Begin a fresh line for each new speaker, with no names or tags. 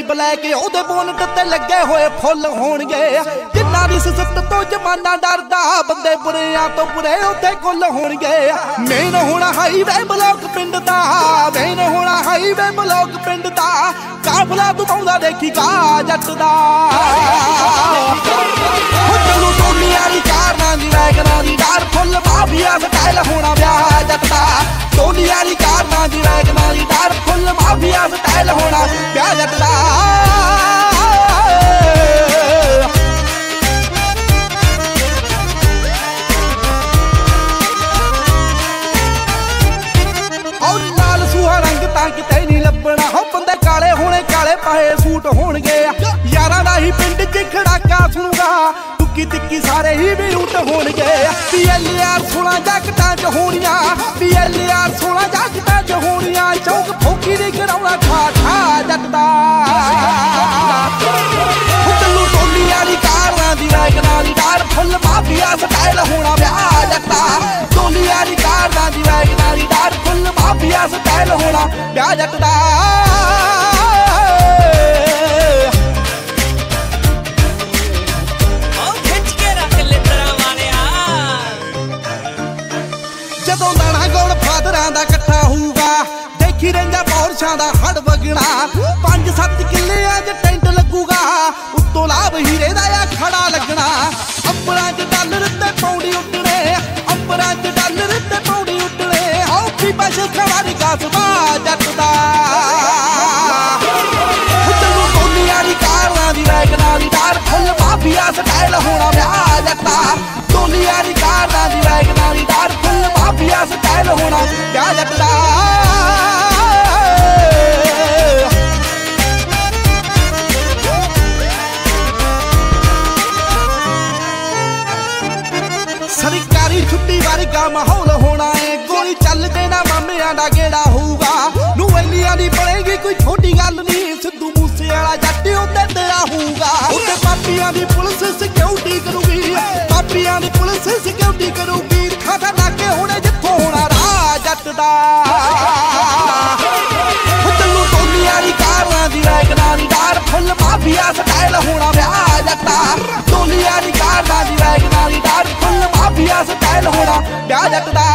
Black ओदे bonnet ते लगे हुए फुल होणगे। जिन्ना दी सिसत तो जमाना डरदा बंदे बुरियां तो बुरे उत्थे कुल होणगे। मेन होना हाईवे ब्लॉक पिंड दा, मेन होना हाईवे ब्लॉक पिंड दा। काफला तू पाउंदा देखीगा जट दा। चलू टोलियां दी कारनां दी वैगनां दी डार फुल माफिया स्टाइल होना ब्याह जट दा। टोलियां दी कारनां दी वैगनां दी डार फुल माफिया स्टाइल होना ब्याह जट दा। किते नहीं लभना हो बंदे काले होने काले पाए सूट होणगे। यारां दा ही पिंड च खड़ाका सुणूगा, टुक्की तिक्की सारे ही भी लूट होणगे। PLR 16 जैकटां च होणियां, PLR 16 जैकटां च होणियां। चौक फौकी दी कराउणा ठा ठा जट दा। चलू टोलियां दी कारनां दी वैगनां दी डार फुल माफिया स्टाइल होना ब्याह जट दा। टोलियां दी कारनां दी वैगनां दी डार फुल माफिया स्टाइल होना ब्याह जट दा। जदों दाना गौड़ फादरां दा कट्ठा होऊगा, देखी रहिंगा पौरछां दा हड़ वगना। 5-7 किल्लियां च टेंट लगूगा, उत्तों लाभ हीरे दा आ खड़ा लगना। अंबरां च डॉलर ते पौंडी उड्डणे, अंबरां च डॉलर ते पौंडी उड्डणे। आओ पीपा सवारी कासबा जट दा। चलू टोलियां दी कारनां दी वैगनां दी डार फुल माफिया स्टाइल होना ब्याह जट दा। टोलियां दी कारनां दी वैगनां दी डार फुल माफिया स्टाइल होना ब्याह जट दा। सरकारी छुट्टी वर्गा माहौल होना है, गोली चल देना मामियां दा गेड़ा होऊगा। नूएलियां दी पड़ेगी कोई छोटी गल नहीं, सिद्धू मूसे वाला जट उत्ते तेरा होऊगा। उत्ते पापियां दी पुलिस सिक्योरिटी करूगी, पापियां दी पुलिस सिक्योरिटी करूगी। खाता नाके होने जिथों होना राह जट दा। चलू टोलियां दी कारनां दी वैगनां दी डार फुल माफिया स्टाइल होना ब्याह जट दा। टोलियां दी कारनां दी वैगनां दी डार फुल माफिया स्टाइल होना ब्याह जट दा।